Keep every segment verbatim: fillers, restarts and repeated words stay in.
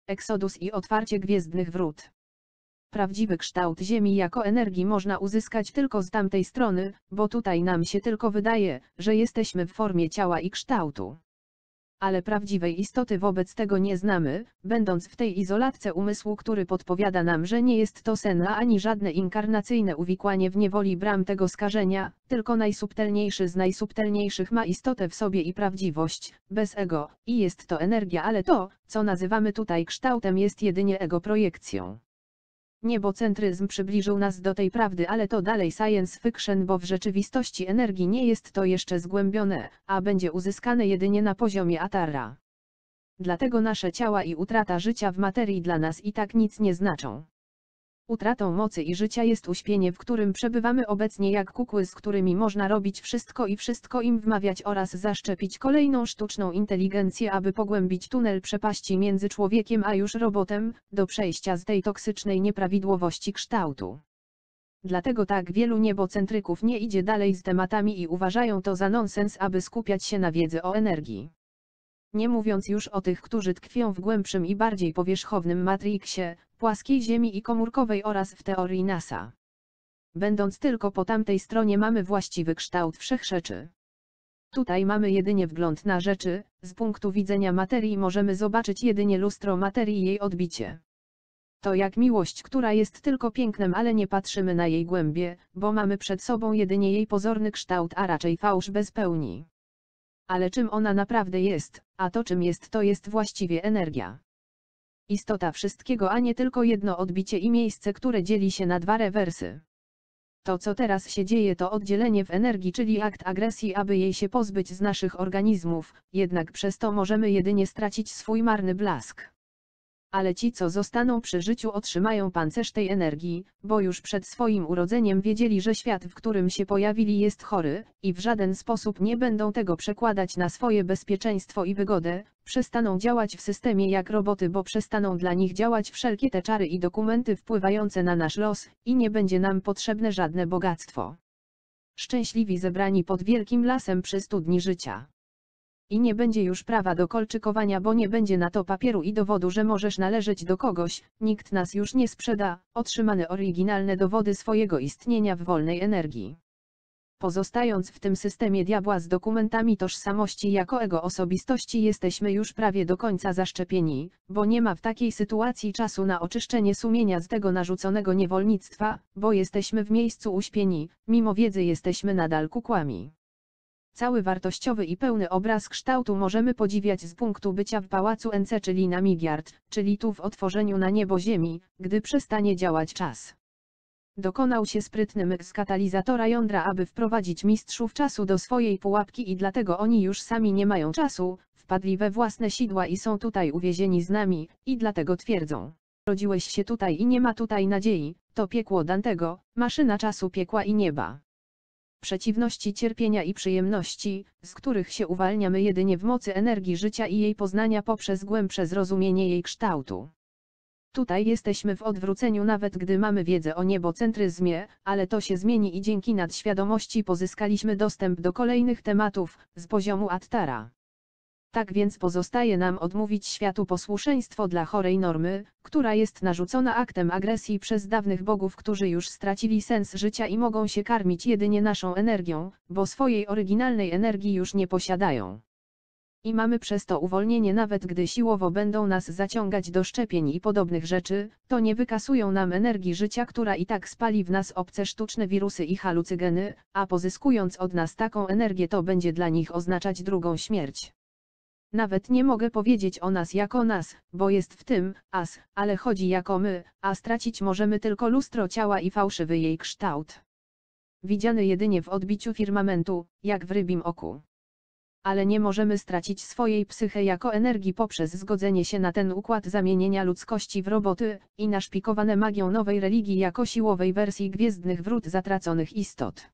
Exodus i otwarcie gwiezdnych wrót. Prawdziwy kształt Ziemi jako energii można uzyskać tylko z tamtej strony, bo tutaj nam się tylko wydaje, że jesteśmy w formie ciała i kształtu. Ale prawdziwej istoty wobec tego nie znamy, będąc w tej izolatce umysłu, który podpowiada nam, że nie jest to sen ani żadne inkarnacyjne uwikłanie w niewoli bram tego skażenia, tylko najsubtelniejszy z najsubtelniejszych ma istotę w sobie i prawdziwość, bez ego, i jest to energia, ale to, co nazywamy tutaj kształtem, jest jedynie ego projekcją. Niebocentryzm przybliżył nas do tej prawdy, ale to dalej science fiction, bo w rzeczywistości energii nie jest to jeszcze zgłębione, a będzie uzyskane jedynie na poziomie Atara. Dlatego nasze ciała i utrata życia w materii dla nas i tak nic nie znaczą. Utratą mocy i życia jest uśpienie, w którym przebywamy obecnie jak kukły, z którymi można robić wszystko i wszystko im wmawiać oraz zaszczepić kolejną sztuczną inteligencję, aby pogłębić tunel przepaści między człowiekiem a już robotem, do przejścia z tej toksycznej nieprawidłowości kształtu. Dlatego tak wielu niebocentryków nie idzie dalej z tematami i uważają to za nonsens, aby skupiać się na wiedzy o energii. Nie mówiąc już o tych, którzy tkwią w głębszym i bardziej powierzchownym matriksie, płaskiej Ziemi i komórkowej oraz w teorii NASA. Będąc tylko po tamtej stronie mamy właściwy kształt wszechrzeczy. Tutaj mamy jedynie wgląd na rzeczy, z punktu widzenia materii możemy zobaczyć jedynie lustro materii i jej odbicie. To jak miłość, która jest tylko pięknem, ale nie patrzymy na jej głębie, bo mamy przed sobą jedynie jej pozorny kształt, a raczej fałsz bez pełni. Ale czym ona naprawdę jest, a to czym jest, to jest właściwie energia. Istota wszystkiego, a nie tylko jedno odbicie i miejsce, które dzieli się na dwa rewersy. To, co teraz się dzieje, to oddzielenie w energii, czyli akt agresji, aby jej się pozbyć z naszych organizmów, jednak przez to możemy jedynie stracić swój marny blask. Ale ci, co zostaną przy życiu, otrzymają pancerz tej energii, bo już przed swoim urodzeniem wiedzieli, że świat, w którym się pojawili, jest chory, i w żaden sposób nie będą tego przekładać na swoje bezpieczeństwo i wygodę, przestaną działać w systemie jak roboty, bo przestaną dla nich działać wszelkie te czary i dokumenty wpływające na nasz los, i nie będzie nam potrzebne żadne bogactwo. Szczęśliwi zebrani pod wielkim lasem przy studni życia. I nie będzie już prawa do kolczykowania, bo nie będzie na to papieru i dowodu, że możesz należeć do kogoś, nikt nas już nie sprzeda, otrzymane oryginalne dowody swojego istnienia w wolnej energii. Pozostając w tym systemie diabła z dokumentami tożsamości jako ego osobistości, jesteśmy już prawie do końca zaszczepieni, bo nie ma w takiej sytuacji czasu na oczyszczenie sumienia z tego narzuconego niewolnictwa, bo jesteśmy w miejscu uśpieni, mimo wiedzy jesteśmy nadal kukłami. Cały wartościowy i pełny obraz kształtu możemy podziwiać z punktu bycia w pałacu N C, czyli na Midgard, czyli tu w otworzeniu na niebo Ziemi, gdy przestanie działać czas. Dokonał się sprytny myk z katalizatora jądra, aby wprowadzić mistrzów czasu do swojej pułapki, i dlatego oni już sami nie mają czasu, wpadli we własne sidła i są tutaj uwięzieni z nami, i dlatego twierdzą: rodziłeś się tutaj i nie ma tutaj nadziei, to piekło Dantego, maszyna czasu piekła i nieba. Przeciwności cierpienia i przyjemności, z których się uwalniamy jedynie w mocy energii życia i jej poznania poprzez głębsze zrozumienie jej kształtu. Tutaj jesteśmy w odwróceniu, nawet gdy mamy wiedzę o niebocentryzmie, ale to się zmieni i dzięki nadświadomości pozyskaliśmy dostęp do kolejnych tematów, z poziomu Attara. Tak więc pozostaje nam odmówić światu posłuszeństwo dla chorej normy, która jest narzucona aktem agresji przez dawnych bogów, którzy już stracili sens życia i mogą się karmić jedynie naszą energią, bo swojej oryginalnej energii już nie posiadają. I mamy przez to uwolnienie, nawet gdy siłowo będą nas zaciągać do szczepień i podobnych rzeczy, to nie wykasują nam energii życia, która i tak spali w nas obce sztuczne wirusy i halucygeny, a pozyskując od nas taką energię, to będzie dla nich oznaczać drugą śmierć. Nawet nie mogę powiedzieć o nas jako nas, bo jest w tym as, ale chodzi jako my, a stracić możemy tylko lustro ciała i fałszywy jej kształt. Widziany jedynie w odbiciu firmamentu, jak w rybim oku. Ale nie możemy stracić swojej psyche jako energii poprzez zgodzenie się na ten układ zamienienia ludzkości w roboty, i naszpikowane magią nowej religii jako siłowej wersji gwiezdnych wrót zatraconych istot.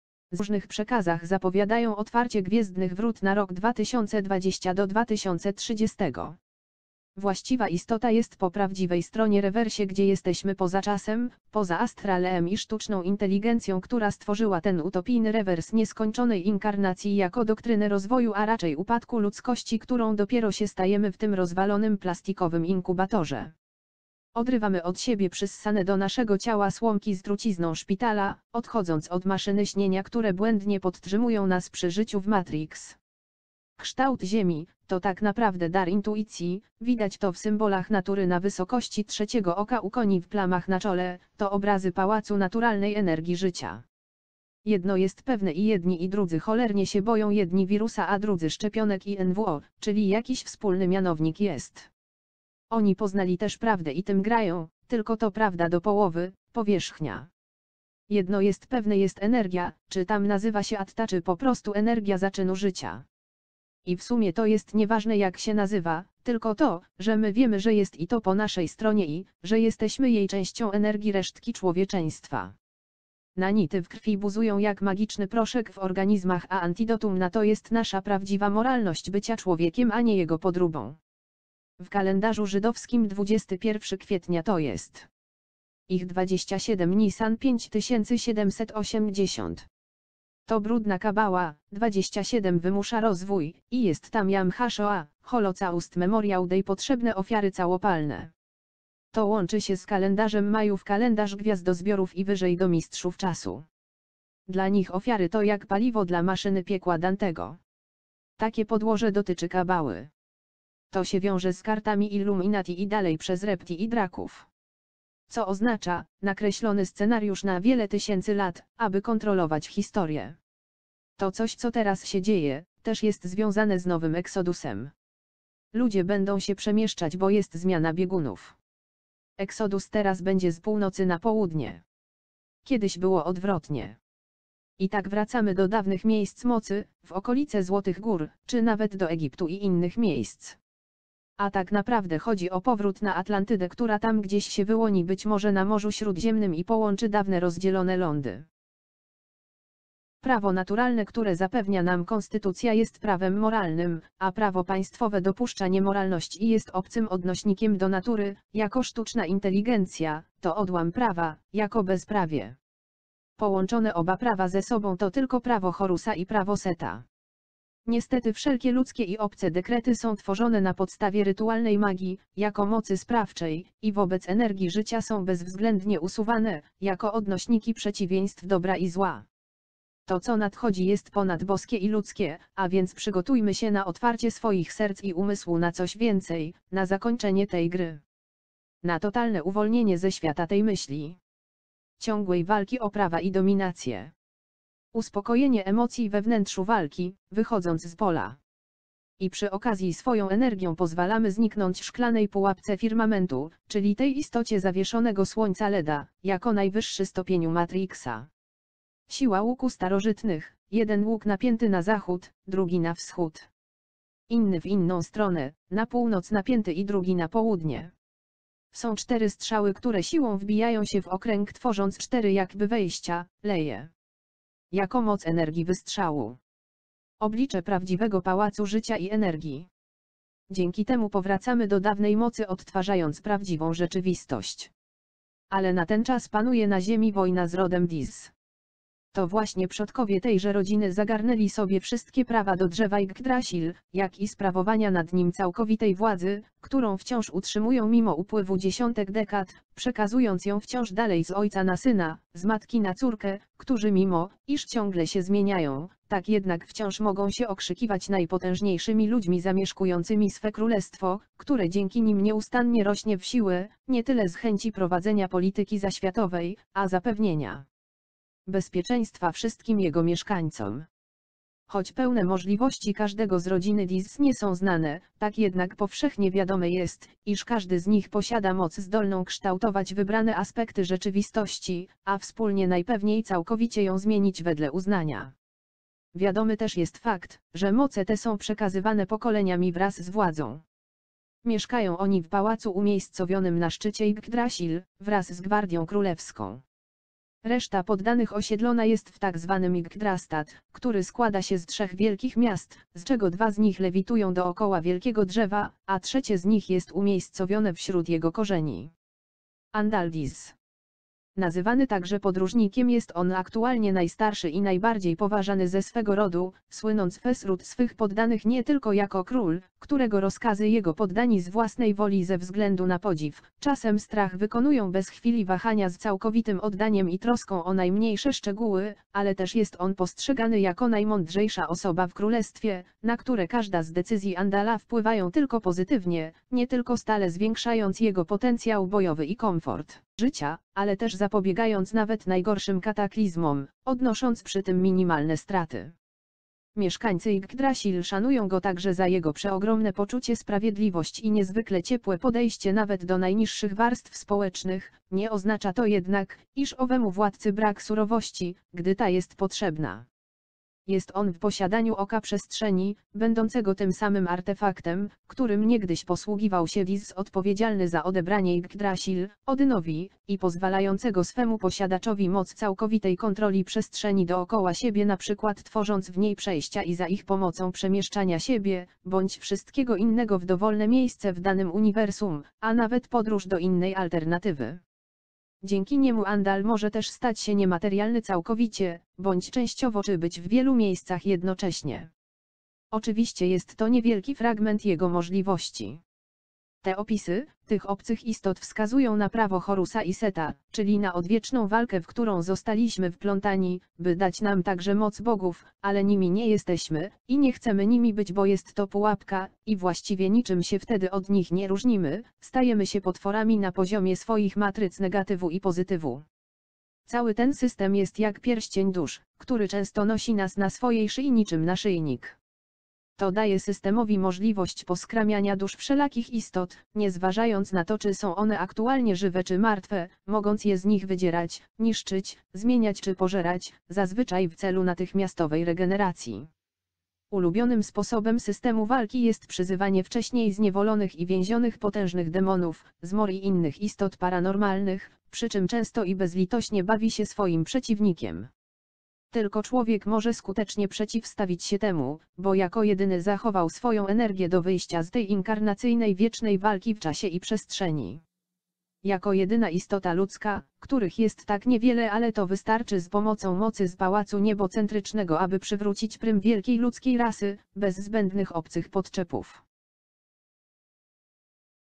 W różnych przekazach zapowiadają otwarcie gwiezdnych wrót na rok dwa tysiące dwudziesty do dwa tysiące trzydziestego. Właściwa istota jest po prawdziwej stronie rewersie, gdzie jesteśmy poza czasem, poza astralem i sztuczną inteligencją, która stworzyła ten utopijny rewers nieskończonej inkarnacji jako doktrynę rozwoju, a raczej upadku ludzkości, którą dopiero się stajemy w tym rozwalonym plastikowym inkubatorze. Odrywamy od siebie przyssane do naszego ciała słomki z trucizną szpitala, odchodząc od maszyny śnienia, które błędnie podtrzymują nas przy życiu w Matrix. Kształt Ziemi to tak naprawdę dar intuicji, widać to w symbolach natury na wysokości trzeciego oka u koni w plamach na czole, to obrazy pałacu naturalnej energii życia. Jedno jest pewne i jedni i drudzy cholernie się boją, jedni wirusa, a drudzy szczepionek i N W O, czyli jakiś wspólny mianownik jest. Oni poznali też prawdę i tym grają, tylko to prawda do połowy, powierzchnia. Jedno jest pewne, jest energia, czy tam nazywa się atta, czy po prostu energia zaczynu życia. I w sumie to jest nieważne, jak się nazywa, tylko to, że my wiemy, że jest i to po naszej stronie i, że jesteśmy jej częścią energii resztki człowieczeństwa. Nanity w krwi buzują jak magiczny proszek w organizmach, a antidotum na to jest nasza prawdziwa moralność bycia człowiekiem, a nie jego podróbą. W kalendarzu żydowskim dwudziestego pierwszego kwietnia to jest ich dwadzieścia siedem Nisan pięć tysięcy siedemset osiemdziesiąt. To brudna kabała, dwadzieścia siedem wymusza rozwój, i jest tam Yom HaShoah, Holocaust Memorial Day, potrzebne ofiary całopalne. To łączy się z kalendarzem Majów, kalendarz gwiazdozbiorów i wyżej do mistrzów czasu. Dla nich ofiary to jak paliwo dla maszyny piekła Dantego. Takie podłoże dotyczy kabały. To się wiąże z kartami Illuminati i dalej przez repti i draków. Co oznacza nakreślony scenariusz na wiele tysięcy lat, aby kontrolować historię. To coś, co teraz się dzieje, też jest związane z nowym eksodusem. Ludzie będą się przemieszczać, bo jest zmiana biegunów. Eksodus teraz będzie z północy na południe. Kiedyś było odwrotnie. I tak wracamy do dawnych miejsc mocy, w okolice Złotych Gór, czy nawet do Egiptu i innych miejsc. A tak naprawdę chodzi o powrót na Atlantydę, która tam gdzieś się wyłoni, być może na Morzu Śródziemnym, i połączy dawne rozdzielone lądy. Prawo naturalne, które zapewnia nam konstytucja, jest prawem moralnym, a prawo państwowe dopuszcza niemoralność i jest obcym odnośnikiem do natury, jako sztuczna inteligencja, to odłam prawa, jako bezprawie. Połączone oba prawa ze sobą to tylko prawo Horusa i prawo Seta. Niestety wszelkie ludzkie i obce dekrety są tworzone na podstawie rytualnej magii, jako mocy sprawczej, i wobec energii życia są bezwzględnie usuwane, jako odnośniki przeciwieństw dobra i zła. To, co nadchodzi, jest ponadboskie i ludzkie, a więc przygotujmy się na otwarcie swoich serc i umysłu na coś więcej, na zakończenie tej gry. Na totalne uwolnienie ze świata tej myśli. Ciągłej walki o prawa i dominację. Uspokojenie emocji we wnętrzu walki, wychodząc z pola. I przy okazji swoją energią pozwalamy zniknąć szklanej pułapce firmamentu, czyli tej istocie zawieszonego słońca Leda, jako najwyższy stopieniu Matrixa. Siła łuku starożytnych, jeden łuk napięty na zachód, drugi na wschód. Inny w inną stronę, na północ napięty i drugi na południe. Są cztery strzały, które siłą wbijają się w okręg, tworząc cztery jakby wejścia, leje. Jako moc energii wystrzału. Oblicze prawdziwego pałacu życia i energii. Dzięki temu powracamy do dawnej mocy, odtwarzając prawdziwą rzeczywistość. Ale na ten czas panuje na ziemi wojna z rodem Diz. To właśnie przodkowie tejże rodziny zagarnęli sobie wszystkie prawa do drzewa Yggdrasil, jak i sprawowania nad nim całkowitej władzy, którą wciąż utrzymują mimo upływu dziesiątek dekad, przekazując ją wciąż dalej z ojca na syna, z matki na córkę, którzy mimo, iż ciągle się zmieniają, tak jednak wciąż mogą się okrzykiwać najpotężniejszymi ludźmi zamieszkującymi swe królestwo, które dzięki nim nieustannie rośnie w siłę, nie tyle z chęci prowadzenia polityki zaświatowej, a zapewnienia bezpieczeństwa wszystkim jego mieszkańcom. Choć pełne możliwości każdego z rodziny Diz nie są znane, tak jednak powszechnie wiadome jest, iż każdy z nich posiada moc zdolną kształtować wybrane aspekty rzeczywistości, a wspólnie najpewniej całkowicie ją zmienić wedle uznania. Wiadomy też jest fakt, że moce te są przekazywane pokoleniami wraz z władzą. Mieszkają oni w pałacu umiejscowionym na szczycie Yggdrasil, wraz z Gwardią Królewską. Reszta poddanych osiedlona jest w tak zwanym Yggdrastat, który składa się z trzech wielkich miast, z czego dwa z nich lewitują dookoła wielkiego drzewa, a trzecie z nich jest umiejscowione wśród jego korzeni. Andaldis. Nazywany także podróżnikiem, jest on aktualnie najstarszy i najbardziej poważany ze swego rodu, słynąc wśród swych poddanych nie tylko jako król, którego rozkazy jego poddani z własnej woli ze względu na podziw, czasem strach wykonują bez chwili wahania z całkowitym oddaniem i troską o najmniejsze szczegóły, ale też jest on postrzegany jako najmądrzejsza osoba w królestwie, na które każda z decyzji Andala wpływają tylko pozytywnie, nie tylko stale zwiększając jego potencjał bojowy i komfort życia, ale też zapobiegając nawet najgorszym kataklizmom, odnosząc przy tym minimalne straty. Mieszkańcy Yggdrasil szanują go także za jego przeogromne poczucie sprawiedliwości i niezwykle ciepłe podejście nawet do najniższych warstw społecznych. Nie oznacza to jednak, iż owemu władcy brak surowości, gdy ta jest potrzebna. Jest on w posiadaniu oka przestrzeni, będącego tym samym artefaktem, którym niegdyś posługiwał się Vis odpowiedzialny za odebranie Yggdrasil, Odynowi, i pozwalającego swemu posiadaczowi moc całkowitej kontroli przestrzeni dookoła siebie, na przykład tworząc w niej przejścia i za ich pomocą przemieszczania siebie, bądź wszystkiego innego w dowolne miejsce w danym uniwersum, a nawet podróż do innej alternatywy. Dzięki niemu Andal może też stać się niematerialny całkowicie, bądź częściowo, czy być w wielu miejscach jednocześnie. Oczywiście jest to niewielki fragment jego możliwości. Te opisy tych obcych istot wskazują na prawo Horusa i Seta, czyli na odwieczną walkę, w którą zostaliśmy wplątani, by dać nam także moc bogów, ale nimi nie jesteśmy, i nie chcemy nimi być, bo jest to pułapka, i właściwie niczym się wtedy od nich nie różnimy, stajemy się potworami na poziomie swoich matryc negatywu i pozytywu. Cały ten system jest jak pierścień dusz, który często nosi nas na swojej szyi niczym naszyjnik. To daje systemowi możliwość poskramiania dusz wszelakich istot, nie zważając na to, czy są one aktualnie żywe czy martwe, mogąc je z nich wydzierać, niszczyć, zmieniać czy pożerać, zazwyczaj w celu natychmiastowej regeneracji. Ulubionym sposobem systemu walki jest przyzywanie wcześniej zniewolonych i więzionych potężnych demonów, zmor i innych istot paranormalnych, przy czym często i bezlitośnie bawi się swoim przeciwnikiem. Tylko człowiek może skutecznie przeciwstawić się temu, bo jako jedyny zachował swoją energię do wyjścia z tej inkarnacyjnej wiecznej walki w czasie i przestrzeni. Jako jedyna istota ludzka, których jest tak niewiele, ale to wystarczy z pomocą mocy z pałacu niebocentrycznego, aby przywrócić prym wielkiej ludzkiej rasy, bez zbędnych obcych podczepów.